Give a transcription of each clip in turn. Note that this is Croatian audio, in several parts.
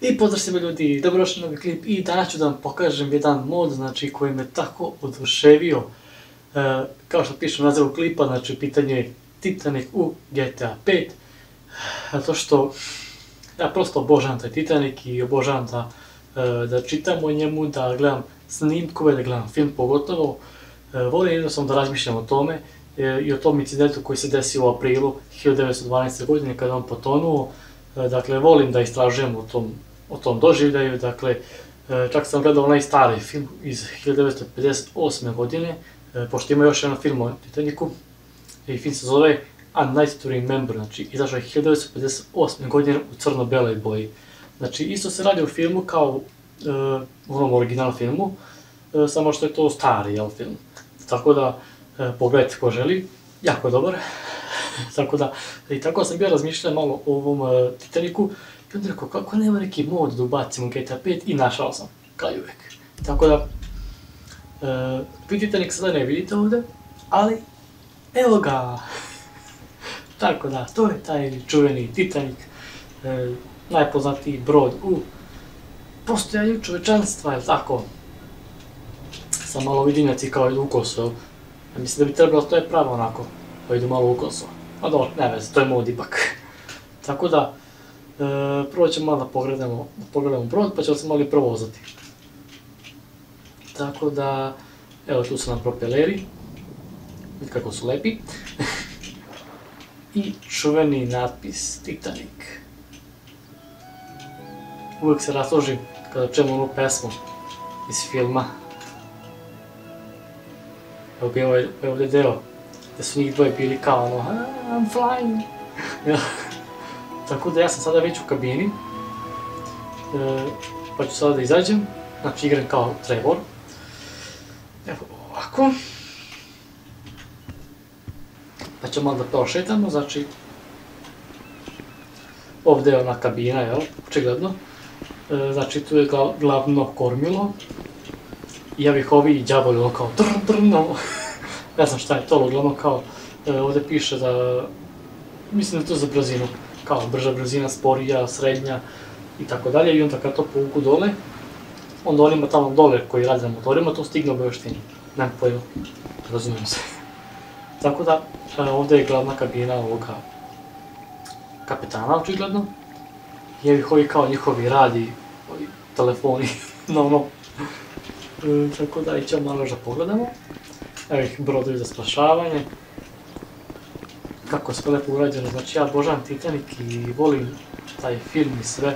I pozdrav svima ljudi, dobrodošli na novi klip i danas ću da vam pokažem jedan mod koji me tako oduševio. Kao što piše u nazivu klipa, pitanje je Titanic u GTA 5. Zato što ja prosto obožavam taj Titanic i obožavam da čitam o njemu, da gledam snimkove, da gledam film pogotovo. Volim jednostavno da razmišljam o tome i o tom incidentu koji se desio u aprilu 1912. godine kada on potonuo. Dakle, volim da istražujem o tom doživljaju, dakle, čak sam gledao onaj stari film iz 1958. godine, pošto ima još jedan film o Titanicu, i film se zove A Night to Remember, znači izašao je 1958. godine u crno-beloj boji. Znači, isto se radi o filmu kao u onom originalnom filmu, samo što je to stari film. Tako da, pogledajte ko želi, jako je dobar. Tako sam bio razmišljao malo o ovom Titanicu i onda rekao kako nema neki mod da ubacimo u GTA 5 i našao sam, kao i uvek. Tako da, vi Titanic sada ne vidite ovde, ali evo ga! Tako da, to je taj čuveni Titanic, najpoznatiji brod u postojanju čovečanstva, jel' tako? Sam malo vidinjaci kao idu u kosu, mislim da bi trebalo to je pravo onako, pa idu malo u kosu. Pa dobro, ne veze, to je mod ipak. Tako da, prvo ćemo malo da pogledamo brod, pa ćemo se malo i provozati. Tako da, evo tu su nam propeleri, vidite kako su lepi. I čuveni natpis Titanic. Uvijek se rasložim kada čujemo onu pesmu iz filma. Evo bi ovdje deo gde su njih dvoje bili kao ono I'm flying. Tako da ja sam sada već u kabini, pa ću sada da izađem, znači igram kao Trevor. Evo ovako. Pa ćemo malo da prošetamo, znači ovde je ona kabina, jel, očigledno. Znači tu je glavno kormilo i ja bih ovi đavoli ono kao drno. Ne znam šta je to, uglavnom kao ovde piše da, mislim da je to za brzinu, kao brža brzina, sporija, srednja i tako dalje, i onda kad to povuku dole, onda onima tamo dole koji rade na motorima to stigne obavešteni, nemam pojma, razumijem se. Tako da, ovde je glavna kabina ovoga kapetana, očigledno, i evo ih ovi kao njihovi radi, ovi telefoni, no. Tako da, i ćemo malo još da pogledamo. Evo ih brodovi za spašavanje. Kako je sve lepo urađeno, znači ja obožavam Titanic i volim taj film i sve.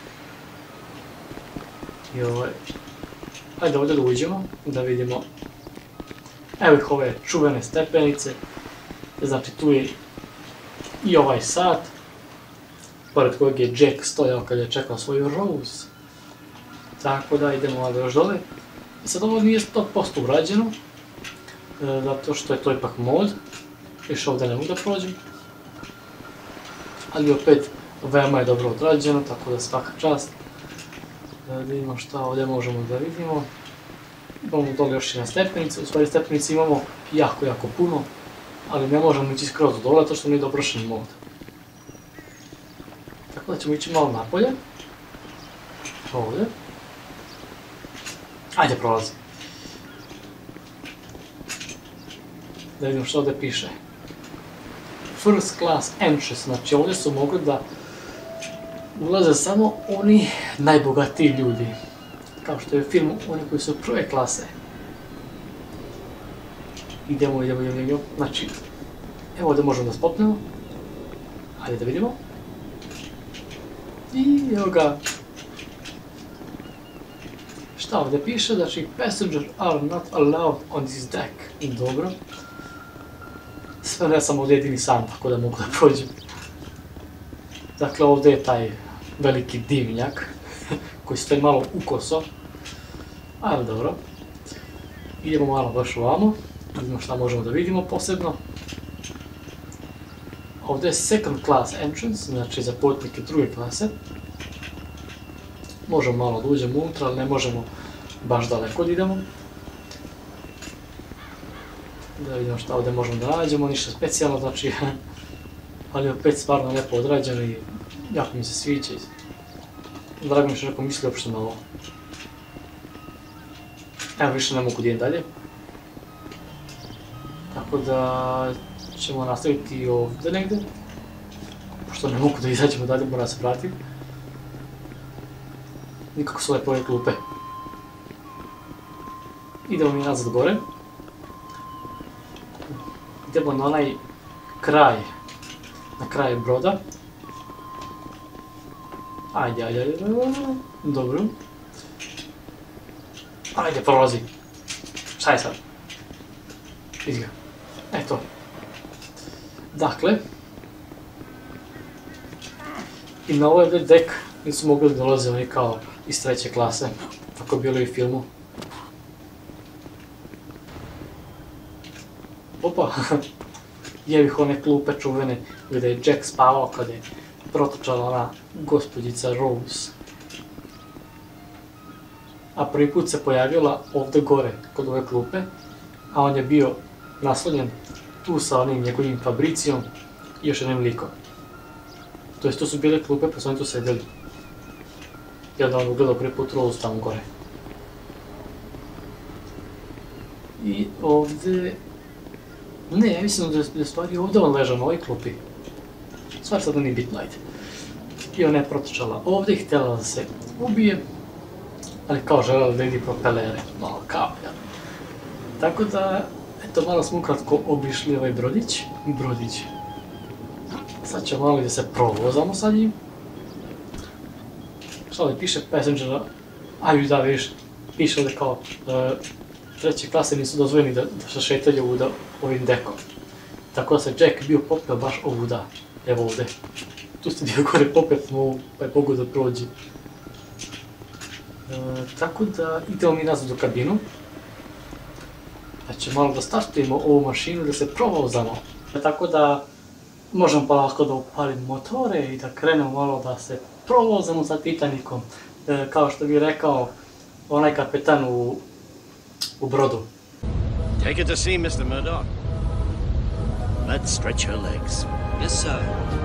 I ajde ovdje da uđemo, da vidimo. Evo ih ove čuvene stepenice, znači tu je i ovaj sat, pored kojeg je Jack stojao kad je čekao svoju Rose. Tako da idemo malo još dole. I sad ovo nije 100% urađeno, zato što je to ipak mod, više ovdje ne mogu da prođem. Ali opet, veoma je dobro odrađeno, tako da svaka čast. Da vidimo šta ovdje možemo da vidimo. Imamo dole još jedna stepenica, u stvari stepenice imamo jako puno, ali ne možemo ići skroz do dole, zato što nije dovršen mod. Tako da ćemo ići malo napolje. Ovdje. Ajde, prolazim. Da vidimo što ovdje piše. First class entrance, znači ovdje su mogli da ulaze samo oni najbogatiji ljudi. Kao što je u filmu, oni koji su prve klase. Idemo, znači, evo ovdje možemo da spotnemo. Ajde da vidimo. I evo ga. Šta ovdje piše, znači, passengers are not allowed on this deck. Dobro. Sve ne sam ovdje jedini sam, tako da mogu da prođem. Dakle, ovdje je taj veliki dimnjak, koji stoji malo ukoso. Ali dobro. Idemo malo baš ovamo, vidimo šta možemo da vidimo posebno. Ovdje je second class entrance, znači za putnike druge klase. Možemo malo da uđemo unutra, ali ne možemo baš daleko da idemo. Da vidimo šta ovdje možemo da nađemo, ništa specijalno, znači, ali opet stvarno lepo odrađeno i jako mi se sviđa. Drago mi što neko misli uopšte na ovo. Evo više ne mogu gdje dalje. Tako da ćemo nastaviti ovdje negdje. Pošto ne mogu da izađemo dalje, moram se vratiti. Nikako su lepe ove klupe. Idemo mi nazad gore. Idemo na onaj kraj. Na kraj broda. Ajde. Dobro. Ajde, prolazi. Šta je sad? Vidi ga. Eto. Dakle. I na ovaj dek nisu mogli da dolaze oni kao iz treće klase. Tako je bilo i u filmu. Opa. Jevih one klupe čuvene gdje je Jack spavao kada je protočala ona gospođica Rose. A prvi put se pojavila ovdje gore, kod ove klupe, a on je bio naslonjen tu sa onim njegovim Fabricijom i još jednim likom. To jest, to su bile klupe pa su oni tu sedjeli. I onda on ugledao prvi put Rose tamo gore. I ovdje... Ne, ja mislim da je stvari ovdje on ležao na ovoj klupi. Stvar sad nije bitno, ajde. I ona je protočala ovdje i htjela da se ubije. Ali kao željela da vidi propelere, malo kaplja. Tako da, eto, malo smo ukratko obišli ovaj brodić. Sad ćemo malo da se provozamo sa njim. Šta ovdje piše Passengera? Ajde da vidiš, piše ovdje kao treće klase nisu dozvoljeni da se šetaju ovim dekom. Tako da se Jack bio popeo baš ovuda, evo ovdje. Tu ste bio gore popet mu, pa je mogu da prođe. Tako da idemo mi nazad u kabinu. Pa ćemo malo da startujemo ovu mašinu da se provozamo. Tako da možemo polako da upalimo motore i da krenemo malo da se provozamo sa Titanicom. Kao što bi rekao onaj kapetan u brodu. Take it to sea, Mr. Murdoch. Let's stretch her legs. Yes, sir.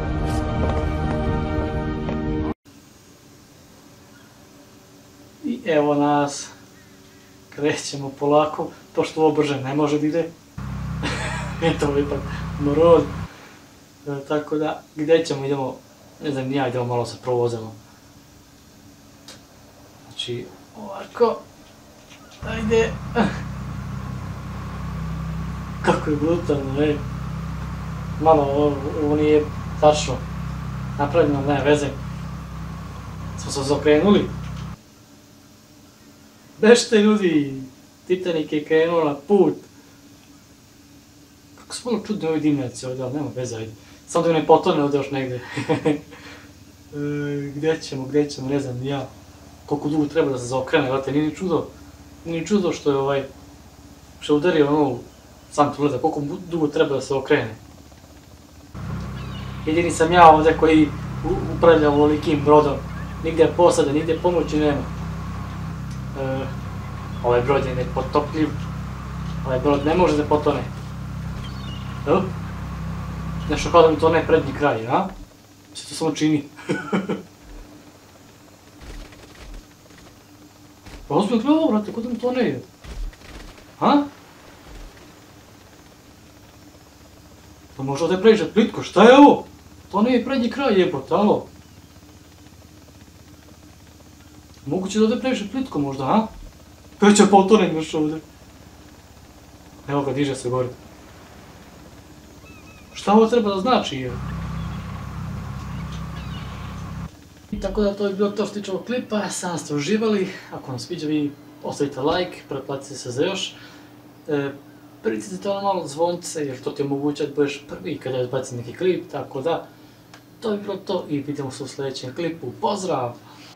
I evo nas. Krećemo polako, pošto ovo brže ne može da ide. To je ipak morod. Tako da, gdje ćemo, idemo, ne znam, ja idemo malo se provozamo. Znači, ovako. Ajde. Kako je brutalno, ej. Malo, ovo nije tačno napravljeno, ne veze. Smo se okrenuli. Bežite ljudi, Titanic je krenuo na put. Kako su malo čudne ove dimnjaci ovdje, ali nema veze, ajde. Samo da mi ne potone ovdje još negdje. Gdje ćemo, ne znam ni ja. Koliko dugo treba da se zaokrene, vrate, nije ni čudo što je što je udario ono santu leda, koliko dugo treba da se okrene. Jedini sam ja ovdje koji upravlja ovolikim brodom. Nigdje posade, nigdje pomoći nema. Ovaj brod je nepotopljiv. Ovaj brod ne može da potone. Nešto kao da mi to ne prednji kraj, a? Se to samo čini. Pa ozbiljno gledao, brate, kod da mi to ne ide? Ha? Pa možda ovdje pređe plitko, šta je ovo? To ne je prednji kraj jebote, alo? Moguće da ovdje pređe plitko možda, ha? Peće potonem još ovdje. Evo ga, diže se gore. Šta ovo treba da znači, je? I tako da to je bilo to što tiče ovog klipa, sam ste uživali. Ako vam sviđa, vi ostavite like, pretplatite se za još. Pritisnite ono malo zvonce, jer to ti omogućuje da budeš prvi kada izbacim neki klip, tako da to bi bilo to i vidimo se u sljedećem klipu. Pozdrav!